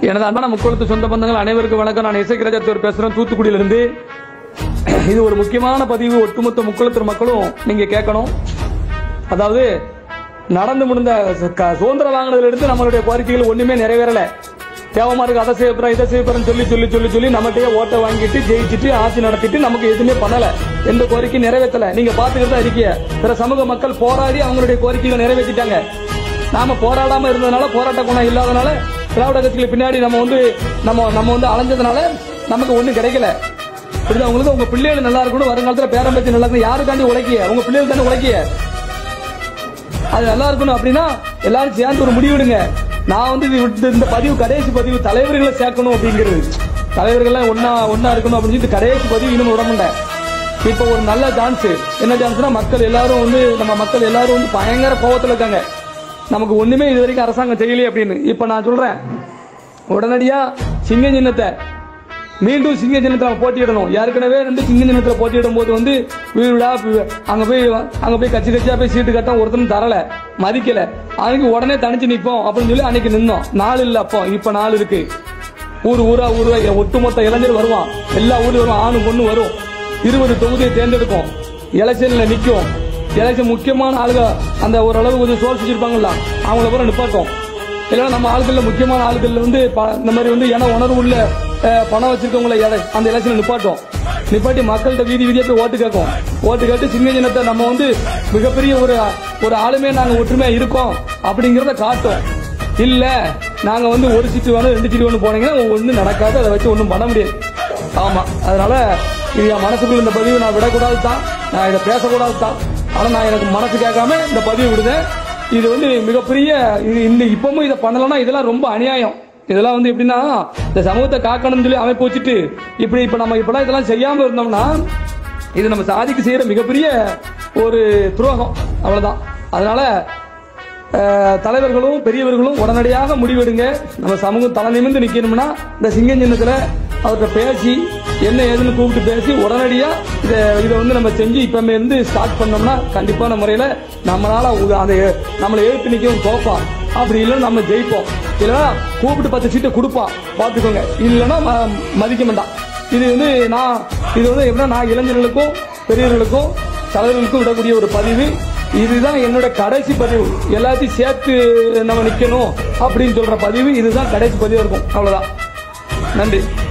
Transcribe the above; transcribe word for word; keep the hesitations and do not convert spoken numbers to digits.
எனது அன்பான முக்கோணத்து சொந்த பந்தங்கள் அனைவருக்கும் வணக்கம். நான் இசைக்கிரஜத்தூர் பேசுறேன், தூத்துக்குடியிலிருந்து. இது ஒரு முக்கியமான பதிவு. ஒட்டுமொத்த முக்கோணத்தூர் மக்களும் நீங்க கேட்கணும். அதாவது நடந்து முடிந்த சுதந்திரம் வாங்கினதுல இருந்து நம்மளுடைய கோரிக்கைகள் ஒண்ணுமே நிறைவேறல. தேவமா இருக்கு, அதை செய்யப்படுறோம் இதை செய்யப்படுறோம் சொல்லி சொல்லி சொல்லி சொல்லி நம்மகிட்டயே ஓட்டை வாங்கிட்டு ஜெயிச்சுட்டு ஆட்சி நடத்திட்டு நமக்கு எதுவுமே பண்ணல. எந்த கோரிக்கை நிறைவேற்றல. நீங்க பாத்துக்கிட்டு தான் இருக்கீங்க. பிற சமூக மக்கள் போராடி அவங்களுடைய கோரிக்கைகளை நிறைவேற்றிட்டாங்க. நாம போராடாம இருந்ததுனால, போராட்ட குணம் இல்லாதனால, திராவிட கட்சிகளுக்கு பின்னாடி நம்ம வந்து நம்ம நம்ம வந்து அலைஞ்சதுனால நமக்கு ஒண்ணும் கிடைக்கல. புரியுதா உங்களுக்கு? உங்க பிள்ளைகள் நல்லா இருக்கணும், வருங்காலத்துல பேரம்பேச்சு நல்லா இருக்கணும். யாருக்காண்டி உழைக்கிய? உங்க பிள்ளைகள் தானே உழைக்கிய. அது நல்லா இருக்கணும் அப்படின்னா எல்லாரும் சேர்ந்து ஒரு முடிவெடுங்க. நான் வந்து இந்த பதிவு கடைசி பதிவு தலைவர்களை சேர்க்கணும் அப்படிங்கிறது. தலைவர்கள் ஒன்னா ஒன்னா இருக்கணும் அப்படின்னு சொல்லிட்டு கடைசி பதிவு இன்னும் விட மாட்டேன். இப்ப ஒரு நல்ல சான்ஸ். என்ன சான்ஸ்னா, மக்கள் எல்லாரும் வந்து நம்ம மக்கள் எல்லாரும் வந்து பயங்கர கோபத்துல இருக்காங்க. நமக்கு ஒண்ணுமே இது வரைக்கும் அரசாங்கம் செய்யலையே அப்படின்னு. இப்ப நான் சொல்றேன், உடனடியா சிங்க சின்னத்தை மீண்டும் சிங்க சின்னத்தை போட்டியிடணும். ஏற்கனவே ரெண்டு சிங்க சின்னத்துல போட்டியிடும் போது வந்து வீடா அங்க போய் அங்க போய் கட்சி கட்சியா போய் சீட்டு கட்ட ஒருத்தரும் தரல, மதிக்கல. அதுக்கு உடனே தனிச்சு நிப்போம் அப்படின்னு சொல்லி அன்னைக்கு நின்னோம். நாள் இல்ல, அப்போ இப்ப நாள் இருக்கு. ஊர் ஊரா ஊரா ஒட்டுமொத்த இளைஞர் வருவான். எல்லா ஊர்லயும் வரும், ஆணு பொண்ணு வரும். இருபது தொகுதியை தேர்ந்தெடுக்கும். எலெக்ஷன்ல நிக்கும். எலெக்ஷன் முக்கியமான ஆளுக அந்த ஓரளவு கொஞ்சம் சோர்ஸ் வச்சிருப்பாங்கல்ல, அவங்கள பூரா நிப்பாட்டும். இல்லைன்னா நம்ம ஆளுகள்ல முக்கியமான ஆளுகள்ல வந்து இந்த மாதிரி வந்து ஏன்னா உணர்வு உள்ள பணம் வச்சிருக்கவங்கள அந்த எலெக்ஷன்ல நிப்பாட்டும். நிப்பாட்டி மக்கள்கிட்ட வீதி வீதியா போய் ஓட்டு கேட்கும். ஓட்டு கேட்டு சிங்க சின்னத்தை நம்ம வந்து மிகப்பெரிய ஒரு ஒரு ஆளுமே நாங்க ஒற்றுமையா இருக்கோம் அப்படிங்கறத காட்டும். இல்ல நாங்க வந்து ஒரு சீட்டு வேணும் ரெண்டு சீட்டு வேணும் போனீங்கன்னா ஒன்னும் நடக்காது. அதை வச்சு ஒன்னும் பண்ண முடியாது. ஆமா, அதனால இது என் மனசுக்குள்ள இந்த பதிவு நான் விடக்கூடாது தான், நான் இதை பேசக்கூடாது தான். ஆனா நான் எனக்கு மனசு கேட்காம இந்த பதிவு விடுதேன். இது வந்து மிகப்பெரிய இந்த இப்பவும் இதை பண்ணலன்னா இதெல்லாம் ரொம்ப அநியாயம். இதெல்லாம் வந்து எப்படின்னா, இந்த சமூகத்தை காக்கணும்னு சொல்லி அமைப்பு வச்சுட்டு இப்படி இப்ப நம்ம இப்பெல்லாம் இதெல்லாம் செய்யாம இருந்தோம்னா இது நம்ம சாதிக்கு செய்யற மிகப்பெரிய ஒரு துரோகம். அவ்வளவுதான். அதனால தலைவர்களும் பெரியவர்களும் உடனடியாக முடிவெடுங்க. நம்ம சமூகம் தலை நிமிர்ந்து நிக்கணும்னா இந்த சிங்க சின்னத்துல அவர்கிட்ட பேசி என்ன ஏதுன்னு கூப்பிட்டு பேசி உடனடியா இதை இதை வந்து நம்ம செஞ்சு இப்ப இருந்து ஸ்டார்ட் பண்ணோம்னா கண்டிப்பான முறையில நம்மளால அந்த நம்மளை எழுத்து நிக்கவும் தோப்பா. அப்படி இல்லைன்னா நம்ம ஜெயிப்போம். இல்லைன்னா கூப்பிட்டு பத்து சீட்டை கொடுப்பான், பாத்துக்கோங்க. இல்லைன்னா மதிக்க மாட்டான். இது வந்து நான் இது வந்து எப்படின்னா நான் இளைஞர்களுக்கும் பெரியவர்களுக்கும் தலைவர்களுக்கும் விடக்கூடிய ஒரு பதிவு. இதுதான் என்னோட கடைசி பதிவு. எல்லாத்தையும் சேர்த்து நம்ம நிக்கணும் அப்படின்னு சொல்ற பதிவு இதுதான் கடைசி பதிவு இருக்கும். அவ்வளவுதான். நன்றி.